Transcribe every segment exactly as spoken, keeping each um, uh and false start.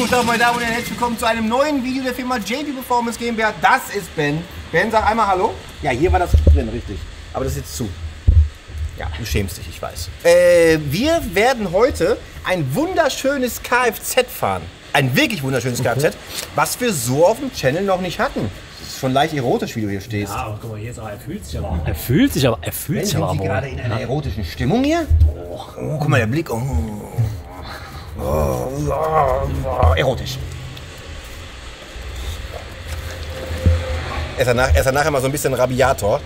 guten Tag, meine Damen und Herren, herzlich willkommen zu einem neuen Video der Firma J P Performance GmbH. Das ist Ben. Ben, sag einmal Hallo. Ja, hier war das drin, richtig. Aber das ist jetzt zu. Ja, du schämst dich, ich weiß. Äh, wir werden heute ein wunderschönes Kfz fahren. Ein wirklich wunderschönes okay. Kfz, was wir so auf dem Channel noch nicht hatten. Das ist schon leicht erotisch, wie du hier stehst. Ja, aber guck mal, hier ist auch, er fühlt sich aber. Er fühlt sich aber. Er fühlt Ben, sich aber. Sind Sie gerade in einer erotischen Stimmung hier? Oh, oh, guck mal, der Blick. Oh. Oh, oh, oh, erotisch. Er ist, danach, er ist danach immer so ein bisschen Rabiator.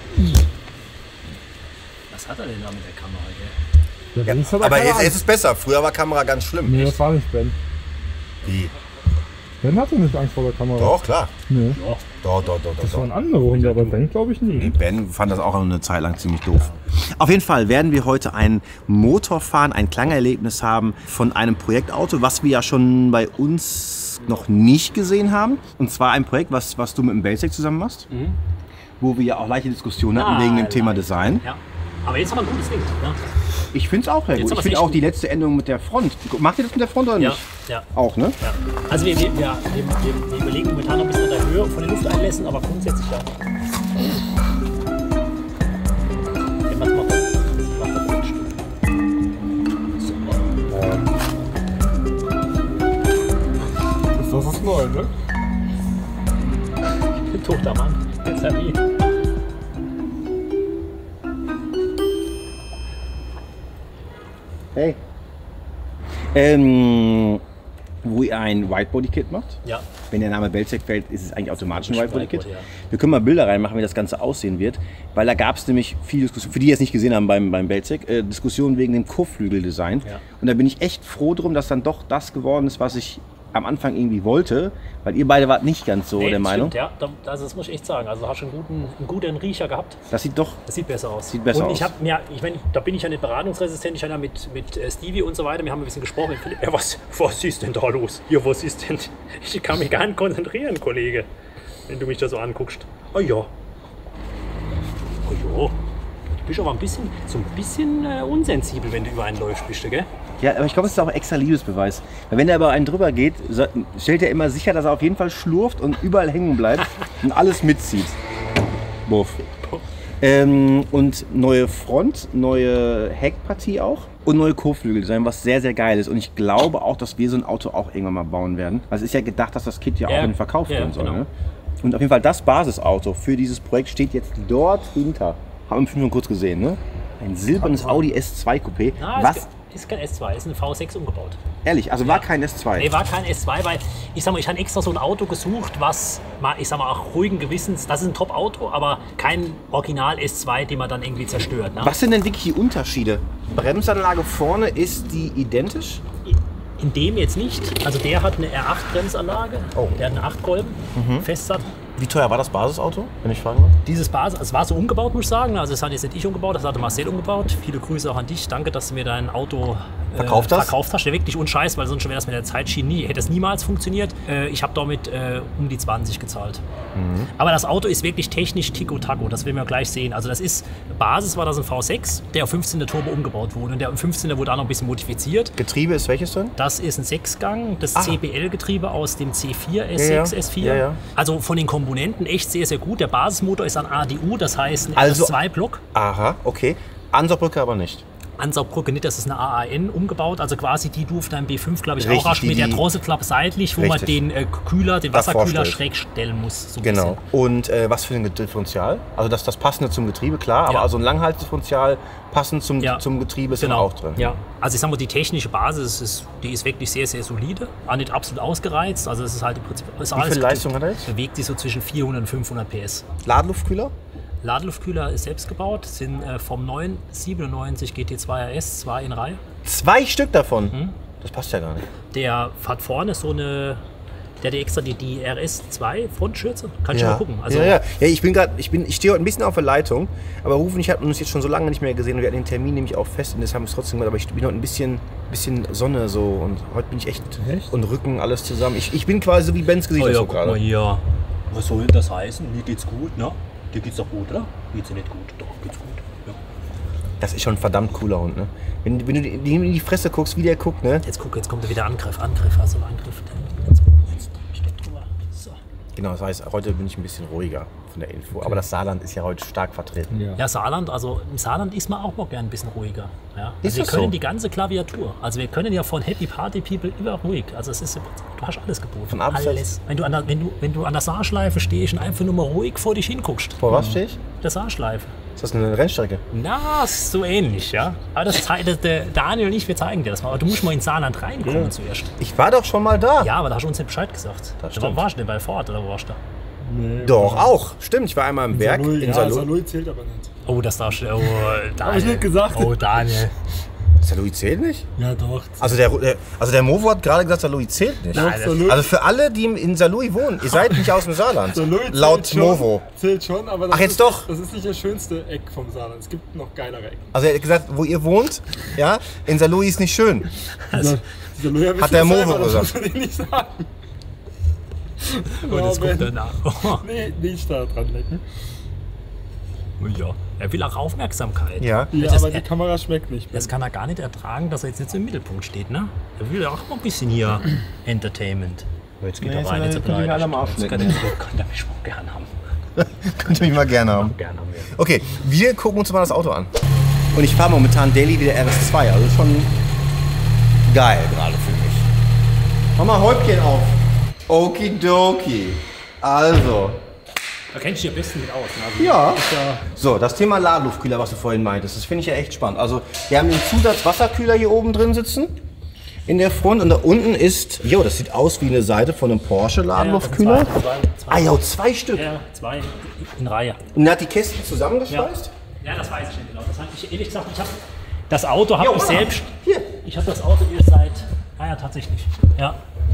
Was hat er denn da mit der Kamera hier? Ja, aber jetzt, jetzt ist es besser. Früher war Kamera ganz schlimm. Nee, das war nicht Ben. Wie? Ben hatte nicht Angst vor der Kamera. Doch, klar. Nee. Ja. Doch, doch, doch, Das doch. waren andere Hunde, aber Ben glaube ich nicht. Ben fand das auch eine Zeit lang ziemlich doof. Auf jeden Fall werden wir heute einen Motor fahren, ein Klangerlebnis haben von einem Projektauto, was wir ja schon bei uns noch nicht gesehen haben. Und zwar ein Projekt, was, was du mit dem Belzec zusammen machst, mhm. wo wir ja auch leichte Diskussionen hatten ah, wegen dem Thema Design. Ja. Aber jetzt haben wir ein gutes Ding. Ja. Ich finde es auch sehr gut. Ich finde auch die letzte Änderung mit der Front. Macht ihr das mit der Front oder nicht? Ja. ja. Auch, ne? Ja. Also wir, wir, wir, wir, wir überlegen momentan noch ein bisschen an der Höhe von den Lufteinlässen, aber grundsätzlich ja. Was macht das? Das macht das nicht. Das ist neu, ne? Ich bin toter Mann. Jetzt hab ich. Hey. Ähm, wo ihr ein Whitebody-Kit macht. Ja. Wenn der Name Belzec fällt, ist es eigentlich automatisch ein Whitebody-Kit. Whitebody, ja. Wir können mal Bilder reinmachen, wie das Ganze aussehen wird. Weil da gab es nämlich viele Diskussionen, für die, die es nicht gesehen haben beim, beim Belzec, äh, Diskussionen wegen dem Kotflügel-Design. Ja. Und da bin ich echt froh drum, dass dann doch das geworden ist, was ich am Anfang irgendwie wollte. Weil ihr beide wart nicht ganz so nee, der Meinung. Stimmt, ja, das, das muss ich echt sagen. Also du hast einen guten, einen guten Riecher gehabt. Das sieht doch... Das sieht besser aus. Sieht besser und ich aus. habe mir, ich meine, da bin ich ja nicht beratungsresistent. Ich habe ja mit, mit Stevie und so weiter, wir haben ein bisschen gesprochen. Mit Philipp. Ja, was, was ist denn da los? Ja, was ist denn? Ich kann mich gar nicht konzentrieren, Kollege, wenn du mich da so anguckst. Oh ja. Oh ja. Du bist aber ein bisschen, so ein bisschen äh, unsensibel, wenn du über einen läufst, bist du, gell? Ja, aber ich glaube, es ist auch ein extra Liebesbeweis. Weil wenn er über einen drüber geht, so, stellt er immer sicher, dass er auf jeden Fall schlurft und überall hängen bleibt und alles mitzieht. Buff. Ähm, und neue Front, neue Heckpartie auch und neue Kotflügeldesign, was sehr, sehr geil ist. Und ich glaube auch, dass wir so ein Auto auch irgendwann mal bauen werden. Also es ist ja gedacht, dass das Kit ja, ja. auch in den Verkauf ja, gehen soll. Genau. Ne? Und auf jeden Fall das Basisauto für dieses Projekt steht jetzt dort hinter. Haben wir schon kurz gesehen, ne? Ein silbernes Audi S zwei Coupé. Na, was? Ist kein S zwei, ist ein V sechs umgebaut. Ehrlich, also ja. war kein S zwei? Nee, war kein S zwei, weil ich sag mal, ich habe extra so ein Auto gesucht, was, ich sag mal, auch ruhigen Gewissens, das ist ein Top-Auto, aber kein Original S zwei, den man dann irgendwie zerstört. Ne? Was sind denn wirklich die Unterschiede? Bremsanlage vorne, ist die identisch? In dem jetzt nicht. Also der hat eine R acht Bremsanlage, oh. der hat eine acht Kolben, mhm. Festsattel. Wie teuer war das Basisauto, wenn ich fragen darf? Dieses Basis, es war so umgebaut, muss ich sagen. Also das hat jetzt nicht ich umgebaut, das hatte Marcel umgebaut. Viele Grüße auch an dich. Danke, dass du mir dein Auto äh, verkauft hast. Verkauft hast. Der wirklich unscheiß, weil sonst wäre das mit der Zeitschiene nie, hätte das niemals funktioniert. Äh, ich habe damit äh, um die zwanzig gezahlt. Mhm. Aber das Auto ist wirklich technisch Tico-Taco, das werden wir gleich sehen. Also das ist, Basis war das ein V sechs, der auf fünfzehner Turbo umgebaut wurde. Und der fünfzehner wurde auch noch ein bisschen modifiziert. Getriebe ist welches denn? Das ist ein Sechsgang, das ah. C B L-Getriebe aus dem C vier S sechs, ja, ja. S vier. Ja, ja. Also von den Komponenten echt sehr, sehr gut. Der Basismotor ist ein A D U, das heißt ein also, R S zwei Block. Aha, okay. Ansaugbrücke aber nicht. Ansaugbrücke nicht, das ist eine A A N umgebaut, also quasi die du auf deinem B fünf, glaube ich, richtig, auch hast, mit der Drosselklappe seitlich, wo richtig. man den äh, Kühler, den Davor Wasserkühler stellt. schräg stellen muss. So genau. Und äh, was für ein Differential? Also das, das passende zum Getriebe, klar, aber ja. also ein Langhaltdifferential passend zum, ja. zum Getriebe ist genau. auch drin. Ja. Also ich sag mal, die technische Basis, ist, die ist wirklich sehr, sehr solide, auch nicht absolut ausgereizt, also es ist halt im Prinzip... Ist Wie viel Leistung hat er jetzt? Bewegt sich so zwischen vierhundert und fünfhundert P S. Ladeluftkühler? Ladeluftkühler ist selbst gebaut, sind äh, vom neuen siebenundneunzig G T zwei R S, zwei in Reihe. Zwei Stück davon? Mhm. Das passt ja gar nicht. Der hat vorne so eine, der hat extra die, die R S zwei Frontschürze. Kannst ja. du mal gucken. Also ja, ja. ja, ich bin gerade, ich bin, ich stehe heute ein bisschen auf der Leitung, aber Rufen und ich hatten uns jetzt schon so lange nicht mehr gesehen und wir hatten den Termin nämlich auch fest und das haben wir es trotzdem gemacht, aber ich bin heute ein bisschen, bisschen Sonne so und heute bin ich echt, echt? und Rücken, alles zusammen. Ich, ich bin quasi so wie Bens Gesicht. Oh ja, so guck gerade. mal hier. Was soll denn das heißen? Mir geht's gut, ne? Dir geht's doch gut, oder? Geht's dir nicht gut? Doch, geht's gut. Ja. Das ist schon ein verdammt cooler Hund, ne? Wenn, wenn du ihm in die Fresse guckst, wie der guckt, ne? Jetzt guck, jetzt kommt er wieder Angriff, Angriff, also Angriff. Genau, das heißt, heute bin ich ein bisschen ruhiger von der Info. Aber das Saarland ist ja heute stark vertreten. Ja. Ja, Saarland, also im Saarland ist man auch mal gern ein bisschen ruhiger. Ja. Ist Also wir das können so? die ganze Klaviatur. Also wir können ja von Happy Party People über ruhig. Also es ist, du hast alles geboten. Von A bis Z? alles. Wenn du, an der, wenn, du, wenn du an der Saarschleife stehst und einfach nur mal ruhig vor dich hinguckst. Vor was stehe ich? Der Saarschleife. Ist das eine Rennstrecke? Na, es ist so ähnlich, ja. Aber das, zei- das, der Daniel und ich, wir zeigen dir das mal. Aber du musst mal ins Saarland reinkommen Ja. zuerst. Ich war doch schon mal da. Ja, aber da hast du uns nicht Bescheid gesagt. Das Wo stimmt. warst du denn bei Ford oder wo warst du? Nee, Doch, auch. Stimmt, ich war einmal im Werk Salui, in ja, Salou. Salui zählt aber nicht. Oh, das darfst du. Oh, Daniel. Hab ich nicht gesagt. Oh, Daniel. Salou zählt nicht? Ja, doch. Also der, der, also der Movo hat gerade gesagt, Salou zählt nicht. Doch, das- Salui, Also für alle, die in Salou wohnen, ihr seid nicht aus dem Saarland. Salui zählt Laut schon, Movo. Zählt schon, aber das, Ach, jetzt ist, doch. das ist nicht das schönste Eck vom Saarland. Es gibt noch geilere Ecken. Also er hat gesagt, wo ihr wohnt, ja, in Salou ist nicht schön. Also, Salui ja, Hat der wissen wir Movo selber, das gesagt. muss man denen nicht sagen. Oh, das Ja, kommt wenn- danach. Oh, Nee, nicht da dran lecken. ja. Er will auch Aufmerksamkeit. Ja. Ja, Das ist- aber die Kamera schmeckt nicht. Das kann er gar nicht ertragen, dass er jetzt nicht so im Mittelpunkt steht, ne? Er will ja auch mal ein bisschen hier Entertainment. Jetzt geht Nee, er jetzt rein, jetzt könnt ihr mich alle am Arsch Jetzt kann lecken. er kann er mich auch gerne haben. Könnt ihr mich mal gerne haben. Gerne haben wir. Okay, wir gucken uns mal das Auto an. Und ich fahre momentan Daily wie der R S zwei, also schon geil gerade für mich. Mach mal Häubchen auf. Okidoki. Also, Da kennst du dich am besten mit aus. Ne? Also ja. ist ja. So, das Thema Ladeluftkühler, was du vorhin meintest, das finde ich ja echt spannend. Also, wir haben den Zusatzwasserkühler hier oben drin sitzen. In der Front und da unten ist, jo, das sieht aus wie eine Seite von einem Porsche Ladeluftkühler. Zwei, zwei, zwei, Ah, jo, zwei Stück. ja, zwei in Reihe. Und er hat die Kästen zusammengeschweißt? Ja, das weiß ich nicht genau. Das hab ich, ehrlich gesagt, ich habe das Auto habe Jo, ich Mann. selbst. Hier. Ich habe das Auto erst seit. Ah ja, tatsächlich. Ja.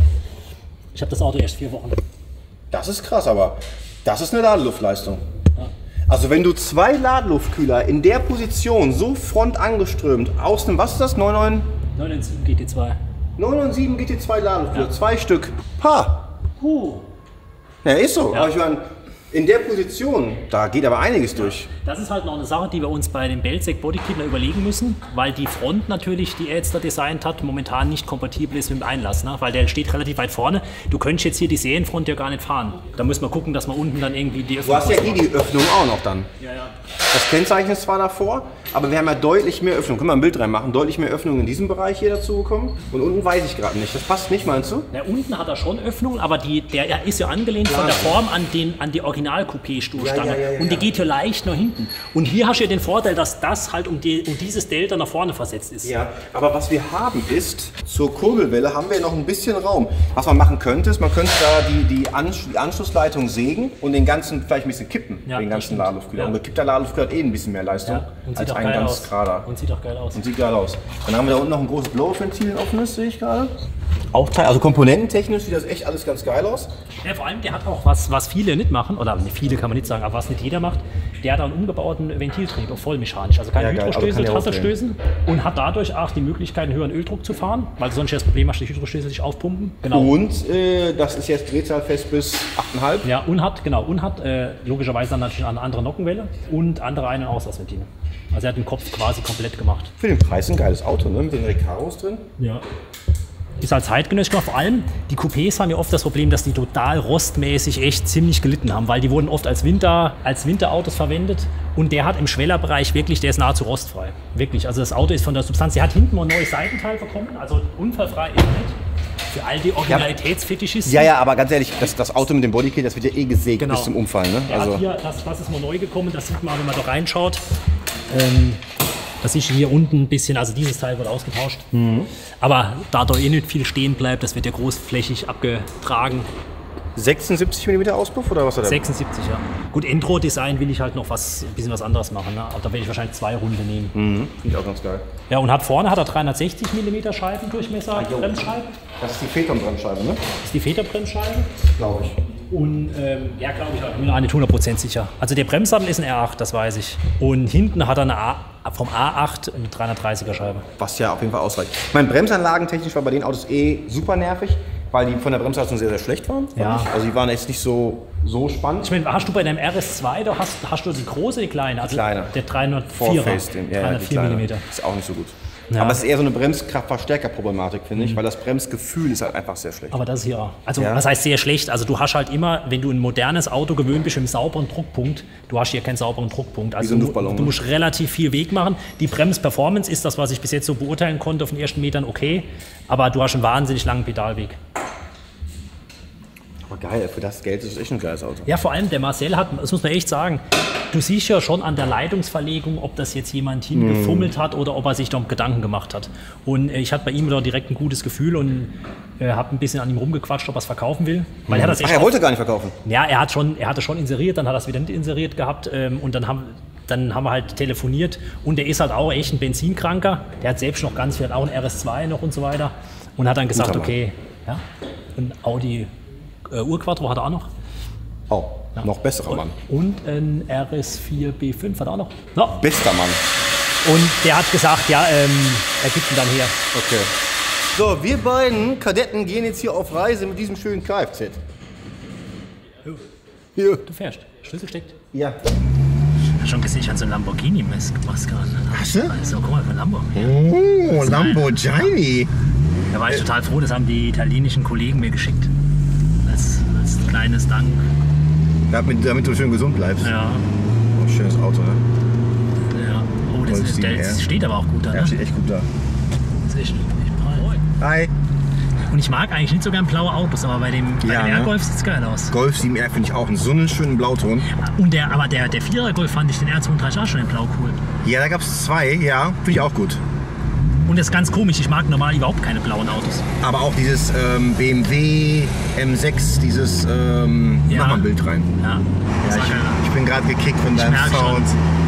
Ich habe das Auto erst vier Wochen. Das ist krass, aber das ist eine Ladeluftleistung. Also wenn du zwei Ladeluftkühler in der Position so front angeströmt aus einem, was ist das, neun neun neun sieben G T zwei. neun neun sieben G T zwei Ladeluftkühler, Ja. zwei Stück, pa. Puh. Ja, ist so. Ja. Aber ich meine, in der Position, da geht aber einiges durch. Das ist halt noch eine Sache, die wir uns bei dem Belzec Bodykitler überlegen müssen, weil die Front natürlich, die er jetzt da designt hat, momentan nicht kompatibel ist mit dem Einlass, ne? Weil der steht relativ weit vorne. Du könntest jetzt hier die Serienfront ja gar nicht fahren. Da müssen wir gucken, dass wir unten dann irgendwie die Du Öffnung hast ja eh machen. die Öffnung auch noch dann. Ja, ja. Das Kennzeichen ist zwar davor, aber wir haben ja deutlich mehr Öffnung. Können wir ein Bild reinmachen? Deutlich mehr Öffnung in diesem Bereich hier dazu bekommen. Und unten weiß ich gerade nicht. Das passt nicht, meinst du? Na, unten hat er schon Öffnungen, aber die, der er ist ja angelehnt Klar. von der Form an, den, an die Original-Coupé-Stoßstange. Ja, ja, ja, ja, und die ja. geht hier leicht nach hinten. Und hier hast du ja den Vorteil, dass das halt um, die, um dieses Delta nach vorne versetzt ist. Ja, aber was wir haben ist, zur Kurbelwelle haben wir noch ein bisschen Raum. Was man machen könnte, ist, man könnte da die, die, Ansch die Anschlussleitung sägen und den ganzen vielleicht ein bisschen kippen, Ja, den das ganzen stimmt. Ladeluftkühler. Ja. Und gekippter Ladeluftkühler hat eh ein bisschen mehr Leistung Ja, und als sieht auch ein geil ganz aus. gerader. Und sieht auch geil aus. Und sieht geil aus. Dann haben wir da unten noch ein großes Blower-Ventil, ein offenes, sehe ich gerade. Auch Teil, also komponententechnisch sieht das echt alles ganz geil aus. Ja, vor allem, der hat auch was, was viele nicht machen, oder nicht viele kann man nicht sagen, aber was nicht jeder macht, der hat einen umgebauten Ventiltrieb, auch vollmechanisch. Also keine Ja, geil, Hydrostöße, aber kann der Trasserstößen und hat dadurch auch die Möglichkeit, einen höheren Öldruck zu fahren, weil du sonst ja das Problem hast, die Hydrostöße sich aufpumpen. Genau. Und äh, das ist jetzt drehzahlfest bis acht Komma fünf. Ja, und hat, genau, und hat äh, logischerweise dann natürlich eine andere Nockenwelle und andere Ein- und Auslassventile. Also er hat den Kopf quasi komplett gemacht. Für den Preis ein geiles Auto, ne? Mit den Recaros drin. Ja. Ist halt zeitgenössisch gemacht. Vor allem, die Coupés haben ja oft das Problem, dass die total rostmäßig echt ziemlich gelitten haben, weil die wurden oft als, Winter, als Winterautos verwendet. Und der hat im Schwellerbereich wirklich, der ist nahezu rostfrei. Wirklich, also das Auto ist von der Substanz, der hat hinten mal ein neues Seitenteil bekommen, also unfallfrei ist nicht. Für all die Originalitätsfetischisten. Ja, ja, aber ganz ehrlich, das, das Auto mit dem Bodykit, das wird ja eh gesägt Genau. bis zum Umfallen. Ne? Der Also, hat hier, das, das ist mal neu gekommen, das sieht man, wenn man da reinschaut. Ähm, das ist hier unten ein bisschen, also dieses Teil wird ausgetauscht. Aber da da eh nicht viel stehen bleibt, das wird ja großflächig abgetragen. sechsundsiebzig Millimeter Auspuff oder was hat er? sechsundsiebzig, ja. Gut, Intro-Design will ich halt noch was, ein bisschen was anderes machen. Ne? Aber da werde ich wahrscheinlich zwei Runden nehmen. Mhm, finde ich auch ganz geil. Ja, und hat vorne hat er dreihundertsechzig Millimeter Scheibendurchmesser, jo. Bremsscheibe. Das ist die Phaeton-Bremsscheibe, ne? Das ist die Väterbremsscheibe. Glaube ich. Und ähm, ja, glaube ich, ich bin mir nicht hundert Prozent sicher. Also der Bremssattel ist ein R acht, das weiß ich. Und hinten hat er eine A, vom A acht eine dreihundertdreißiger Scheibe. Was ja auf jeden Fall ausreicht. Mein Bremsanlagen technisch war bei den Autos eh super nervig, weil die von der Bremsleistung sehr, sehr schlecht waren. fand Ja. ich. Also die waren jetzt nicht so so spannend. Ich meine, hast du bei deinem R S zwei, da hast, hast du die große, die kleine? Also kleine. Der dreihundertvierer. Vorface, den, ja, dreihundertvier Millimeter. Ist auch nicht so gut. Ja. Aber es ist eher so eine Bremskraftverstärker-Problematik, finde ich, mhm. weil das Bremsgefühl ist halt einfach sehr schlecht. Aber das ist hier, also ja. was heißt sehr schlecht? Also du hast halt immer, wenn du ein modernes Auto gewöhnt bist, im sauberen Druckpunkt, du hast hier keinen sauberen Druckpunkt. Also Wie so ein du, Luftballon, du musst relativ viel Weg machen. Die Bremsperformance ist das, was ich bis jetzt so beurteilen konnte auf den ersten Metern, okay. Aber du hast einen wahnsinnig langen Pedalweg. Aber geil, für das Geld ist es echt ein geiles Auto. Ja, vor allem der Marcel hat, das muss man echt sagen, du siehst ja schon an der Leitungsverlegung, ob das jetzt jemand hingefummelt hat oder ob er sich da Gedanken gemacht hat. Und äh, ich hatte bei ihm da direkt ein gutes Gefühl und äh, habe ein bisschen an ihm rumgequatscht, ob er es verkaufen will. Weil er, das echt Ach, er wollte gar nicht verkaufen? Ja, er hat schon, er hatte schon inseriert, dann hat er es wieder nicht inseriert gehabt ähm, und dann haben, dann haben wir halt telefoniert und der ist halt auch echt ein Benzinkranker. Der hat selbst noch ganz viel, hat auch ein R S zwei noch und so weiter und hat dann gesagt, Guter okay, ja, ein Audi äh, Urquattro hat er auch noch. Oh, Ja. noch besserer Mann. Und ein R S vier B fünf hat er auch noch. No. Bester Mann. Und der hat gesagt, ja, ähm, er gibt ihn dann her. Okay. So, wir beiden Kadetten gehen jetzt hier auf Reise mit diesem schönen Kfz. Hier. Du fährst. Schlüssel steckt. Ja. Hast schon gesehen, ich hatte so einen Lamborghini-Maske an. Hast du? Also, guck mal, von Lambo. Oh, Lamborghini. Da war ich total froh, das haben die italienischen Kollegen mir geschickt. Als, als kleines Dank. Damit, damit du schön gesund bleibst. Ja. Oh, schönes Auto, ne? Ja. Oh, das, Golf ist, der sieben R. steht aber auch gut da, ne? Ja, steht echt gut da. Das ist echt, echt prall. Hi. Und ich mag eigentlich nicht so gern blaue Autos, aber bei dem, bei Ja, dem ne? R-Golf sieht es geil aus. Golf sieben R finde ich auch einen so einen schönen Blauton. Und der, aber der, der Vierer-Golf fand ich den R zweiunddreißig auch schon in Blau cool. Ja, da gab es zwei, ja, finde ich auch gut. Und das ist ganz komisch, ich mag normal überhaupt keine blauen Autos. Aber auch dieses ähm, B M W M sechs, dieses, ähm, Ja. mach mal ein Bild rein. Ja, Ja, das war ich, geil. ich bin gerade gekickt von deinem merk Sound.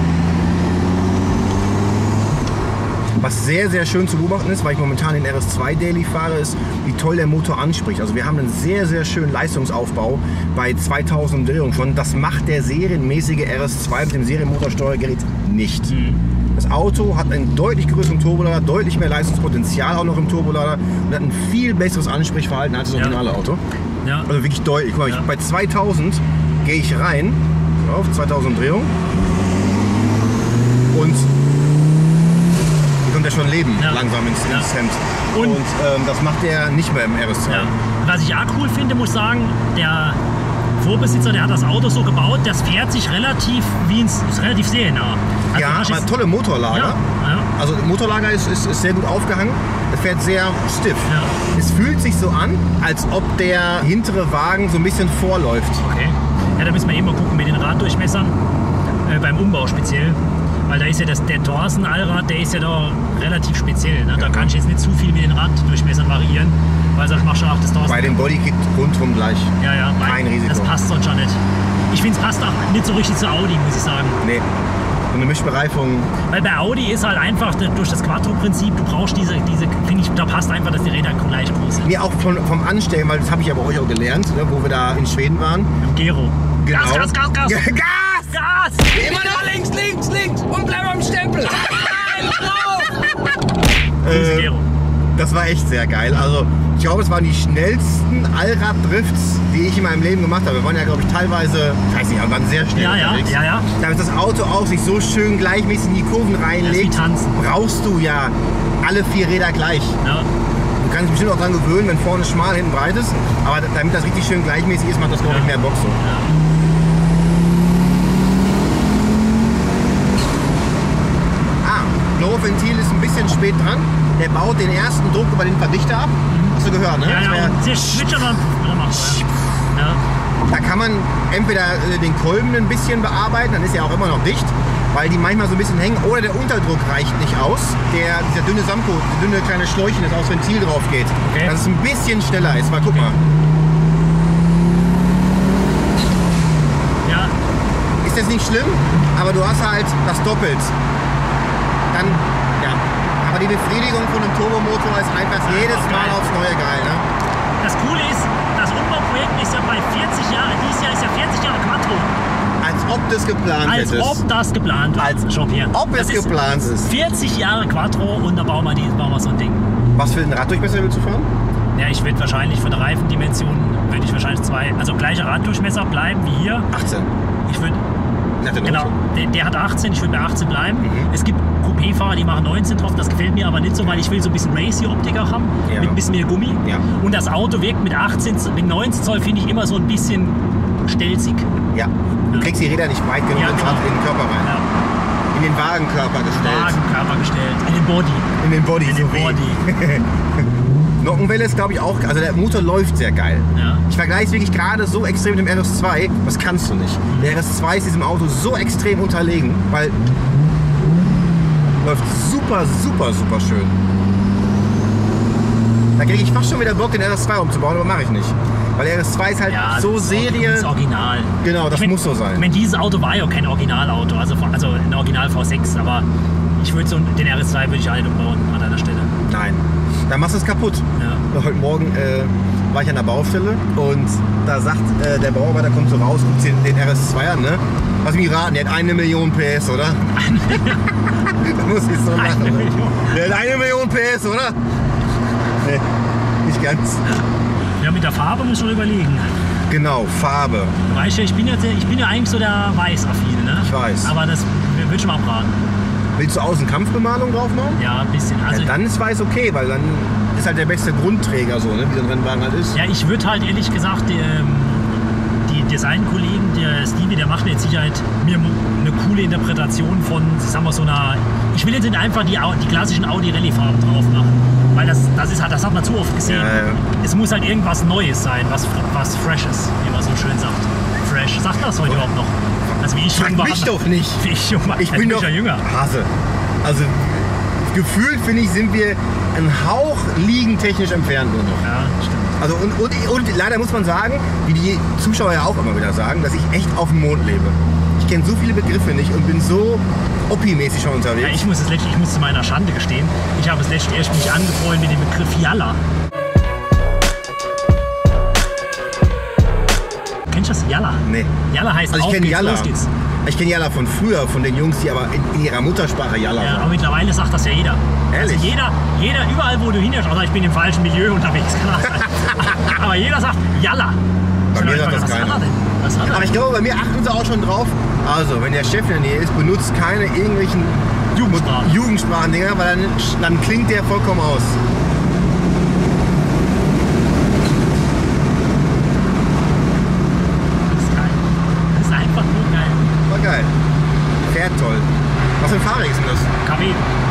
Was sehr, sehr schön zu beobachten ist, weil ich momentan den R S zwei Daily fahre, ist, wie toll der Motor anspricht. Also wir haben einen sehr, sehr schönen Leistungsaufbau bei zweitausend Umdrehungen schon. Das macht der serienmäßige R S zwei mit dem Serienmotorsteuergerät nicht. Das Auto hat einen deutlich größeren Turbolader, deutlich mehr Leistungspotenzial auch noch im Turbolader und hat ein viel besseres Ansprechverhalten als das Ja. originale Auto. Ja. Also wirklich deutlich. Guck mal, Ja. ich, bei zweitausend gehe ich rein, so auf zweitausend Umdrehungen und hier kommt ja schon Leben Ja. langsam ins, ins Ja. Hemd. Und- Und, ähm, das macht er nicht mehr im R S zwei. Ja. Was ich auch cool finde, muss ich sagen, der Vorbesitzer, der hat das Auto so gebaut, das fährt sich relativ wie ins, ist relativ seriennah. Also Ja, du hast aber jetzt- tolle Motorlager. Ja, ja. Also das Motorlager ist, ist, ist sehr gut aufgehangen. Es fährt sehr stiff. Ja. Es fühlt sich so an, als ob der hintere Wagen so ein bisschen vorläuft. Okay. Ja, da müssen wir eben mal gucken mit den Raddurchmessern, äh, beim Umbau speziell. Weil da ist ja das, der Thorsen Allrad, der ist ja da relativ speziell. Ne? Da kann ich jetzt nicht zu viel mit den Raddurchmessern variieren, weil sonst machst du auch das Thorsen. Bei dem Bodykit rundrum gleich. Ja, ja, weil Kein Risiko. das passt sonst schon nicht. Ich finde, es passt auch nicht so richtig zu Audi, muss ich sagen. Nee. So eine Mischbereifung. Weil bei Audi ist halt einfach d- durch das Quattro-Prinzip, du brauchst diese, diese finde ich, da passt einfach, dass die Räder gleich groß sind. Nee, auch von, vom Anstellen, weil das habe ich ja bei euch auch gelernt, ne, wo wir da in Schweden waren. Im Gero. Genau. Gas, Gas, Gas, Gas! Gas! Gas! Immer noch links, links, links und bleib am Stempel. Nein, drauf. Grüße, Gero. Das war echt sehr geil. Also ich glaube, es waren die schnellsten Allrad-Drifts, die ich in meinem Leben gemacht habe. Wir waren ja, glaube ich, teilweise, ich weiß nicht, wir waren sehr schnell Ja, ja, unterwegs. ja, ja. Damit das Auto auch sich so schön gleichmäßig in die Kurven Das ist reinlegt, wie tanzen. brauchst du ja alle vier Räder gleich. Ja. Du kannst dich bestimmt auch dran gewöhnen, wenn vorne schmal, hinten breit ist. Aber damit das richtig schön gleichmäßig ist, macht das, glaube ich, mehr Bock so. Ah, Blow-Ventil ist ein bisschen spät dran. Der baut den ersten Druck über den Verdichter ab. Hast du gehört, ne? Ja, Das ja, wär- und sehr switchern dann dann machen wir. Ja. Da kann man entweder äh, den Kolben ein bisschen bearbeiten, dann ist er auch immer noch dicht, weil die manchmal so ein bisschen hängen, oder der Unterdruck reicht nicht aus. Der, dieser dünne Samko, die dünne kleine Schläuchchen, das aufs Ventil drauf geht, Okay. dass es ein bisschen schneller ist. Mal guck mal. Ja. Ist das nicht schlimm, aber du hast halt das doppelt. Dann, ja. Aber die Befriedigung von einem Turbomotor ist einfach jedes Mal aufs Neue geil, ne? Das Coole ist, das Umbauprojekt ist ja bei vierzig Jahren, dieses Jahr ist ja vierzig Jahre Quattro. Als ob das geplant Als hättest. ob das geplant war. Als Jean-Pierre. ob es Das ist geplant ist. vierzig Jahre Quattro und da bauen wir, die, bauen wir so ein Ding. Was für einen Raddurchmesser willst du fahren? Ja, ich würde wahrscheinlich von der Reifendimension, würde ich wahrscheinlich zwei, also gleicher Raddurchmesser bleiben wie hier. achtzehn. Ich würde, Nach der genau, der, der hat achtzehn, ich würde bei achtzehn bleiben. Mhm. Es gibt Coupé-Fahrer, die machen neunzehn drauf, das gefällt mir aber nicht so, weil ich will so ein bisschen Racy-Optik auch haben, Ja. mit ein bisschen mehr Gummi. Ja. Und das Auto wirkt mit achtzehn, mit neunzehn Zoll finde ich immer so ein bisschen stelzig. Ja. Du kriegst die Räder nicht weit genug Ja, ins genau. Rad- in den Körper rein. Ja. In den Wagenkörper gestellt. Wagenkörper gestellt, in den Body. In den Body. In so den wie. Body. Nockenwelle ist, glaube ich, auch, also der Motor läuft sehr geil. Ja. Ich vergleiche es wirklich gerade so extrem mit dem R S zwei, das kannst du nicht. Der R S zwei ist diesem Auto so extrem unterlegen, weil läuft super, super, super schön. Da kriege ich fast schon wieder Bock, den R S zwei umzubauen, aber mache ich nicht. Weil der R S zwei ist halt Ja, so das Serie. Das Original. Genau, das Ich mein- muss so sein. Ich meine, dieses Auto war ja auch kein Originalauto, also, also ein Original V sechs, aber ich würde so den R S zwei würde ich auch nicht umbauen an deiner Stelle. Nein, dann machst du es kaputt. Ja. Heute Morgen äh, war ich an der Baustelle und da sagt äh, der Bauarbeiter, kommt so raus, guckt sich den, den R S zwei an, ne? Lass mich raten, der hat eine Million P S, oder? Da muss ich so lachen. Eine ne? Million. Der hat eine Million P S, oder? Nee, nicht ganz. Ja, mit der Farbe muss ich schon überlegen. Genau, Farbe. Du weißt ja, ich bin ja, ich bin ja eigentlich so der Weiß-Affine, ne? Ich weiß. Aber das würde ich schon mal abraten. Willst du außen Kampfbemalung drauf machen? Ja, ein bisschen. Also, Ja, dann ist weiß okay, weil dann ist halt der beste Grundträger so, ne? Wie so ein Rennwagen halt ist. ja, ich würde halt ehrlich gesagt, die, ähm, die Designkollegen, der Stevie, der macht mit Sicherheit mir mo- eine coole Interpretation von, sagen wir so einer. Ich will jetzt nicht einfach die, Au- die klassischen Audi Rallye-Farben drauf machen. Weil das, das, ist halt, das hat man zu oft gesehen. Ja, ja. Es muss halt irgendwas Neues sein, was, was Freshes, wie man so schön sagt. Fresh. Sagt man das heute überhaupt noch? Also wie ich Frag jung war. mich doch nicht. Wie ich jung war. Ich Also bin bin doch ja jünger. Hase. Also gefühlt finde ich, sind wir einen Hauch liegentechnisch entfernt nur noch. Ja, stimmt. Also und, und, und leider muss man sagen, wie die Zuschauer ja auch immer wieder sagen, dass ich echt auf dem Mond lebe. Ich kenne so viele Begriffe nicht und bin so Oppi-mäßig schon unterwegs. Ja, ich muss es letztlich, ich muss zu meiner Schande gestehen, ich habe es letztlich erst mich angefreundet mit dem Begriff Jalla. Kennst du das? Jalla? Nee. Jalla heißt Also ich auf kenne geht's, Jalla. los geht's. Ich kenne Jalla von früher, von den Jungs, die aber in, in ihrer Muttersprache Jalla Ja, aber sagen. mittlerweile sagt das ja jeder. Ehrlich? Also jeder, jeder, überall wo du hinschaust, also ich bin im falschen Milieu unterwegs, kann auch sein. Aber jeder sagt Jalla. Bei mir sagt das was keiner. Hat er denn? Was hat er Aber ich glaube, bei mir achten sie auch schon drauf. Also, wenn der Chef in der Nähe ist, benutzt keine irgendwelchen Jugendsprachen. Jugendsprachendinger, weil dann, dann klingt der vollkommen aus. Das ist geil. Das ist einfach nur geil. War geil. Fährt toll. Was für ein Fahrrad ist denn das? K W.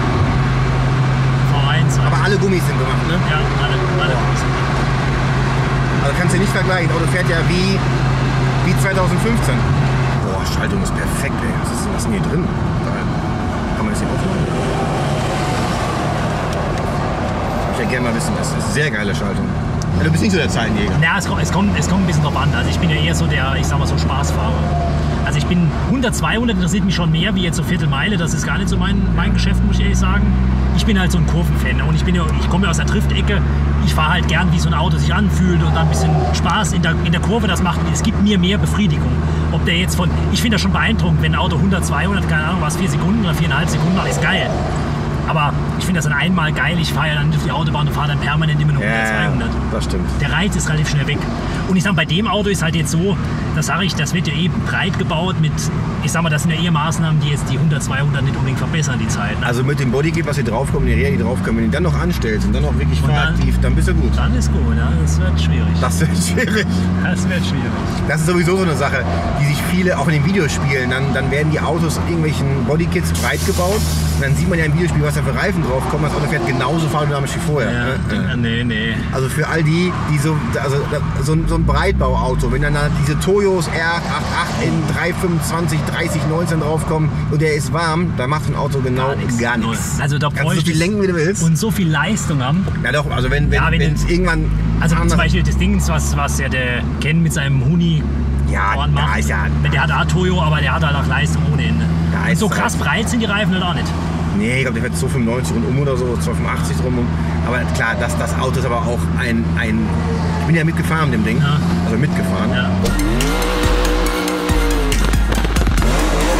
V eins. Aber alle Gummis sind gemacht, ne? Ja, alle, alle. Also kannst du nicht vergleichen. Das Auto fährt ja wie, wie zweitausendfünfzehn. Boah, Schaltung ist perfekt, ey. Was ist denn, was ist denn hier drin? Geil. Kann man das hier aufmachen? Ich würde gerne mal wissen, das ist eine sehr geile Schaltung. Ja, du bist nicht so der Zeilenjäger. Ja, es kommt, es, kommt, es kommt ein bisschen drauf an. Also ich bin ja eher so der, ich sag mal so Spaßfahrer. Also ich bin hundert, zweihundert interessiert mich schon mehr wie jetzt so Viertelmeile. Das ist gar nicht so mein, mein Geschäft, muss ich ehrlich sagen. Ich bin halt so ein Kurvenfan und ich, bin ja, ich komme ja aus der Driftecke. Ich fahre halt gern, wie so ein Auto sich anfühlt und dann ein bisschen Spaß in der, in der Kurve das macht. Es gibt mir mehr Befriedigung. Ob der jetzt von, ich finde das schon beeindruckend, wenn ein Auto hundert, zweihundert, keine Ahnung was, vier Sekunden oder viereinhalb Sekunden macht, ist geil. Aber ich finde das dann einmal geil. Ich fahre ja dann auf die Autobahn und fahre dann permanent immer nur hundert, zweihundert. das stimmt. Der Reiz ist relativ schnell weg. Und ich sag, bei dem Auto ist halt jetzt so, das sage ich, das wird ja eh breit gebaut mit, ich sag mal, das sind ja eher Maßnahmen, die jetzt die hundert, zweihundert nicht unbedingt verbessern, die Zeit. Ne? Also mit dem Bodykit, was hier draufkommt, die Räder, die draufkommen, wenn du die dann noch anstellst und dann noch wirklich Und dann- fahraktiv, dann bist du gut. Dann ist gut, ja? Das wird schwierig. Das wird schwierig. Das wird schwierig. Das ist sowieso so eine Sache, die sich viele, auch in den Videospielen, dann, dann werden die Autos in irgendwelchen Bodykits breit gebaut und dann sieht man ja im Videospiel, was da für Reifen draufkommen. Das Auto fährt genauso fahrdynamisch wie vorher. Ja, ne? nee, nee. Also für all die, die so, also so, ein- so ein Breitbauauto, wenn dann da diese Toyos R achtundachtzig in drei fünfundzwanzig, dreißig, neunzehn draufkommen und der ist warm, da macht ein Auto genau gar nichts. Also da Kannst du so bräuchte viel lenken, wie du willst. und so viel Leistung haben. Ja doch, also wenn wenn Ja, wenn- wenn es irgendwann Also anders- zum Beispiel das Ding, was, was ja der Ken mit seinem Huni Ja, Ohren da macht. ist ja- Der hat auch Toyo, aber der hat halt auch Leistung ohne Ende. Da Und ist so halt- krass breit sind die Reifen halt auch nicht. Nee, ich glaube, der fährt zweihundertfünfundneunzig rundum oder so, zweihundertfünfundachtzig drumherum. Aber klar, das, das Auto ist aber auch ein, ein... Ich bin ja mitgefahren mit dem Ding. Ja. Also mitgefahren. Ja.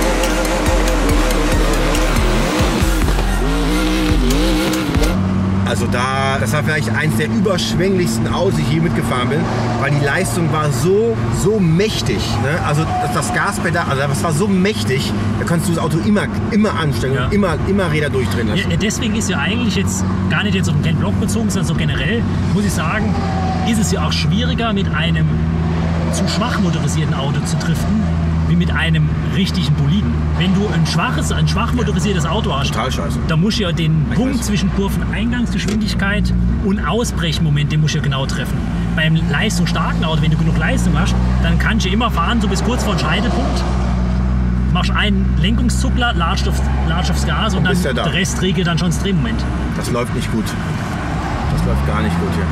Also Also da, das war vielleicht eins der überschwänglichsten Autos, die ich je mitgefahren bin, weil die Leistung war so, so mächtig. Ne? Also das, das Gaspedal, also das war so mächtig, da kannst du das Auto immer, immer anstellen Ja. und immer, immer Räder durchdrehen lassen. Ja, deswegen ist ja eigentlich jetzt gar nicht jetzt auf den kleinen Block bezogen, sondern so generell, muss ich sagen, ist es ja auch schwieriger mit einem zu schwach motorisierten Auto zu driften, wie mit einem richtigen Boliden. Wenn du ein schwaches, ein schwach motorisiertes Auto hast, Total scheiße. da musst du ja den Ich Punkt weiß. zwischen Kurveneingangsgeschwindigkeit und Ausbrechmoment, den musst du ja genau treffen. Beim leistungsstarken Auto, wenn du genug Leistung hast, dann kannst du immer fahren, so bis kurz vor den Scheidepunkt, machst einen Lenkungszuckler, latscht aufs, latscht aufs Gas und dann bist ja da. der Rest regelt dann schon das Drehmoment. Das läuft nicht gut. Das läuft gar nicht gut hier.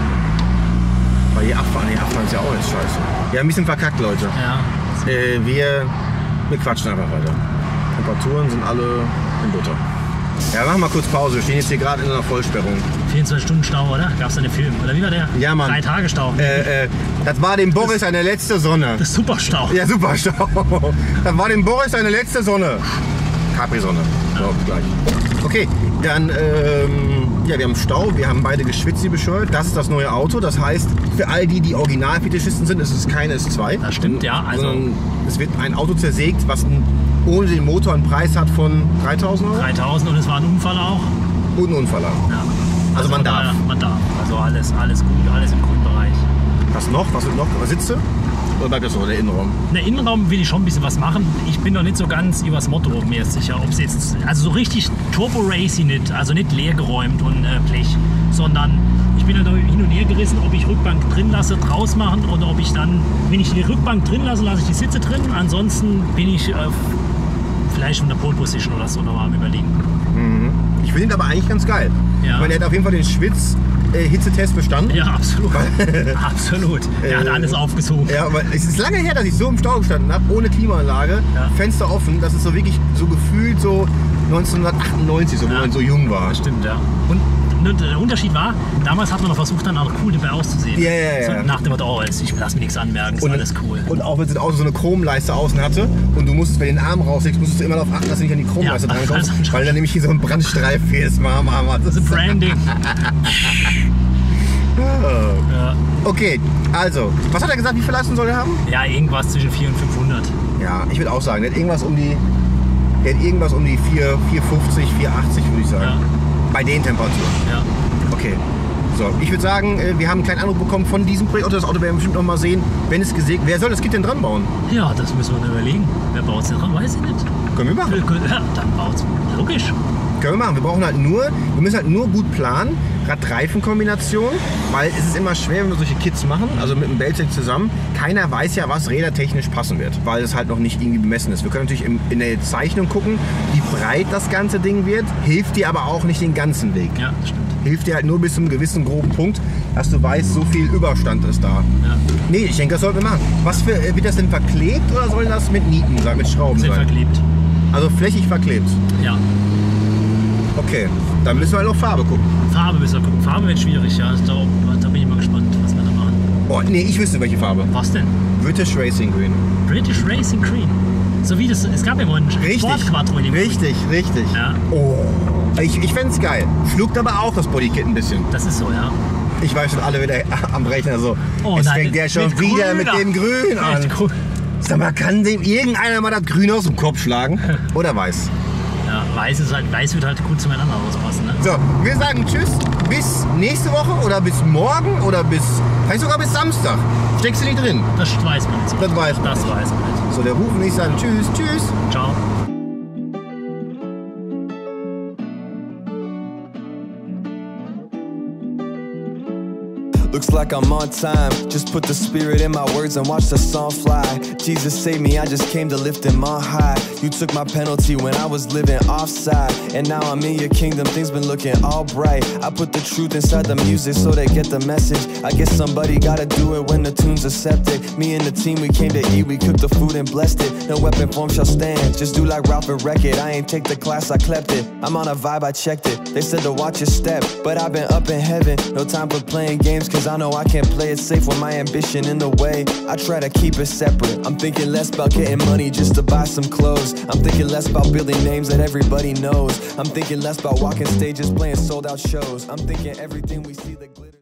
Weil hier abfahren, hier abfahren ist ja auch jetzt scheiße. Wir haben ein bisschen verkackt, Leute. Ja. Äh, wir, wir quatschen einfach weiter. Temperaturen sind alle in Butter. Ja, machen wir kurz Pause. Wir stehen jetzt hier gerade in einer Vollsperrung. vierundzwanzig Stunden Stau, oder? Gab's da einen Film? Oder wie war der? Ja, Mann. Drei Tage Stau. Äh, äh, das war dem Boris eine letzte Sonne. Das ist super Stau. Ja, super Stau. Das war dem Boris eine letzte Sonne. Capri-Sonne. So, gleich. Okay, dann, ähm, ja, wir haben Stau, wir haben beide geschwitzt, wie bescheuert. Das ist das neue Auto. Das heißt, für all die, die Original-Fetischisten sind, ist es kein S zwei. Das stimmt, ja. Also Sondern es wird ein Auto zersägt, was ein, ohne den Motor einen Preis hat von dreitausend Euro. dreitausend und es war ein Unfall auch. Und einen Unfall haben. Ja. Also man von darf. daher, man darf. Also alles, alles gut, alles im grünen Bereich. Was noch? Was wird noch? Was sitzt du? Oder bleibt das so der Innenraum? In der Innenraum will ich schon ein bisschen was machen. Ich bin noch nicht so ganz über das Motto mir sicher, ob es jetzt, also so richtig Turbo-Racy nicht, also nicht leergeräumt und äh, Blech, sondern ich bin da hin und her gerissen, ob ich Rückbank drin lasse, draus machen oder ob ich dann, wenn ich die Rückbank drin lasse, lasse ich die Sitze drin. Ansonsten bin ich äh, vielleicht von der Pole Position oder so nochmal am Überlegen. Ich finde ihn aber eigentlich ganz geil. Ja. Ich meine, er hat auf jeden Fall den Schwitz-Hitzetest bestanden. Ja, absolut. absolut. Er hat Äh, alles aufgesucht. Ja, aber es ist lange her, dass ich so im Stau gestanden habe, ohne Klimaanlage, Ja. Fenster offen. Das ist so wirklich so gefühlt so neunzehnhundertachtundneunzig, so, wo Ja. man so jung war. Das stimmt, ja. Und der Unterschied war, damals hat man noch versucht, dann auch cool dabei auszusehen. Ja, ja, ja. So nach dem Motto, oh, jetzt, ich lass mir nichts anmerken, ist alles cool. Und auch wenn das Auto so eine Chromleiste außen hatte und du musstest, wenn du den Arm rauslegst, musstest du immer darauf achten, dass du nicht an die Chromleiste Ja, drankommst, also- weil dann nämlich hier so ein Brandstreifen jedes Mal am Arm hat. Das The ist Branding. ja. okay, also, was hat er gesagt, wie viel Leistung soll er haben? ja, irgendwas zwischen vierhundert und fünfhundert. Ja, ich würde auch sagen, der hat irgendwas um die, der hat irgendwas um die vier, vierhundertfünfzig, vierhundertachtzig, würde ich sagen. Ja. Bei den Temperaturen. Ja. Okay. So, ich würde sagen, äh, wir haben einen kleinen Anruf bekommen von diesem Projekt. Das Auto werden wir bestimmt noch mal sehen, wenn es gesägt. Wer soll das Kit denn dran bauen? ja, das müssen wir dann überlegen. Wer baut es denn dran? Weiß ich nicht. Können wir machen. Ja, dann baut es. Logisch. Können wir machen. Wir brauchen halt nur, wir müssen halt nur gut planen. Rad-Reifen-Kombination, weil es ist immer schwer, wenn wir solche Kits machen, also mit dem Beltec zusammen. Keiner weiß ja, was rädertechnisch passen wird, weil es halt noch nicht irgendwie bemessen ist. Wir können natürlich in, in der Zeichnung gucken, wie breit das ganze Ding wird, hilft dir aber auch nicht den ganzen Weg. Ja, das stimmt. Hilft dir halt nur bis zu einem gewissen groben Punkt, dass du weißt, so viel Überstand ist da. Ja. Nee, ich denke, das sollten wir machen. Was für, äh, wird das denn verklebt oder soll das mit Nieten sein, mit Schrauben Sind sein? verklebt. Also flächig verklebt. Ja. Okay, dann müssen wir halt auf Farbe gucken. Farbe müssen wir gucken. Farbe wird schwierig, ja. Da, da bin ich mal gespannt, was wir da machen. Oh, nee, ich wüsste welche Farbe. Was denn? British Racing Green. British Racing Green. So wie das, es gab ja mal ein Richtig, Sportquattro in dem richtig, richtig. Ja. Oh, ich, ich fänd's geil. Schluckt aber auch das Bodykit ein bisschen. Das ist so, ja. Ich weiß schon alle wieder am Rechner so. Oh Jetzt nein, fängt der schon mit wieder Grün mit an. dem Grün an. Mit Grün. Sag mal, kann dem irgendeiner mal das Grün aus dem Kopf schlagen? Oder weiß? Ja, weiß, ist halt, weiß wird halt gut zueinander auspassen. Ne? So, wir sagen Tschüss, bis nächste Woche oder bis morgen oder bis, vielleicht sogar bis Samstag. Steckst du nicht drin? Das weiß man nicht so. Das weiß man Das nicht. weiß man nicht. So, der Ruf und ich sagen Tschüss, Tschüss. Ciao. Looks like I'm on time. Just put the spirit in my words and watch the song fly. Jesus save me, I just came to lift him on high. You took my penalty when I was living offside, and now I'm in your kingdom, things been looking all bright. I put the truth inside the music so they get the message. I guess somebody gotta do it when the tune's accepted. Me and the team, we came to eat, we cooked the food and blessed it. No weapon form shall stand, just do like Ralph and wreck it. I ain't take the class, I clept it. I'm on a vibe, I checked it. They said to watch your step, but I've been up in heaven. No time for playing games, cause cause I know I can't play it safe with my ambition in the way. I try to keep it separate. I'm thinking less about getting money just to buy some clothes. I'm thinking less about building names that everybody knows. I'm thinking less about walking stages, playing sold out shows. I'm thinking everything we see that glitters.